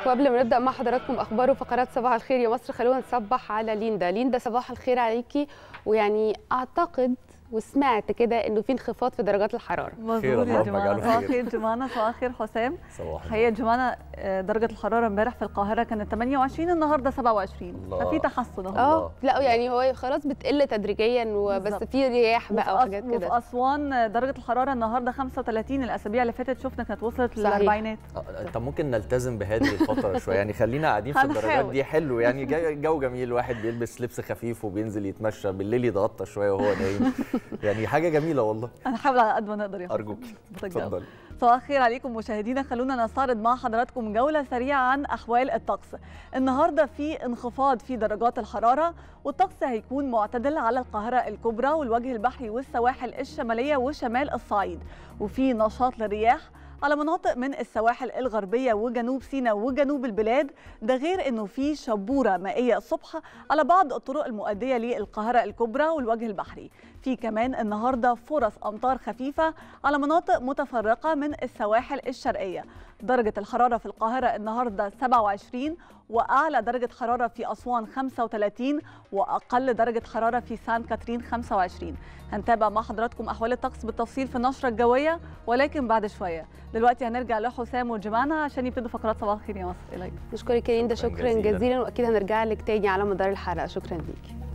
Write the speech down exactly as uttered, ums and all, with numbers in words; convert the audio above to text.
وقبل ما نبدأ مع حضراتكم أخبار وفقرات صباح الخير يا مصر، خلونا نصبح على ليندا. ليندا صباح الخير عليكي. ويعني أعتقد وسمعت كده انه في انخفاض في درجات الحراره. مظبوط يا جماعه. صباح الخير جمانه، صباح الخير حسام. الحقيقه جمانه درجه الحراره امبارح في القاهره كانت ثمانية وعشرين، النهارده سبعة وعشرين، ففي تحسن اهو. اه لا يعني هو خلاص بتقل تدريجيا وبس في رياح بقى وحاجات كده. وفي اسوان درجه الحراره النهارده خمسة وثلاثين، الاسابيع اللي فاتت شفنا كانت وصلت للاربعينات. طب ممكن نلتزم بهذه الفتره شويه، يعني خلينا قاعدين في الدرجات دي حلو، يعني جو جميل، الواحد بيلبس لبس خفيف وبينزل يتمشى بالليل، يتغطى شويه وهو نايم، يعني حاجه جميله والله. هنحاول على قد ما نقدر يا ارجوك. اتفضلي. صباح الخير عليكم مشاهدينا، خلونا نستعرض مع حضراتكم جوله سريعه عن احوال الطقس. النهارده في انخفاض في درجات الحراره، والطقس هيكون معتدل على القاهره الكبرى والوجه البحري والسواحل الشماليه وشمال الصعيد، وفي نشاط للرياح على مناطق من السواحل الغربيه وجنوب سيناء وجنوب البلاد. ده غير انه في شبوره مائيه الصبح على بعض الطرق المؤديه للقاهره الكبرى والوجه البحري. في كمان النهارده فرص امطار خفيفه على مناطق متفرقه من السواحل الشرقيه. درجه الحراره في القاهره النهارده سبعة وعشرين، واعلى درجه حراره في اسوان خمسة وثلاثين، واقل درجه حراره في سان كاترين خمسة وعشرين. هنتابع مع حضراتكم احوال الطقس بالتفصيل في النشره الجويه ولكن بعد شويه. دلوقتي هنرجع لحسام وجمانه عشان يبتدوا فقرات صباح الخير يا مصر. اليك. نشكرك يا ليندا، شكرا جزيلا، واكيد هنرجع لك تاني على مدار الحلقه. شكرا ليكي.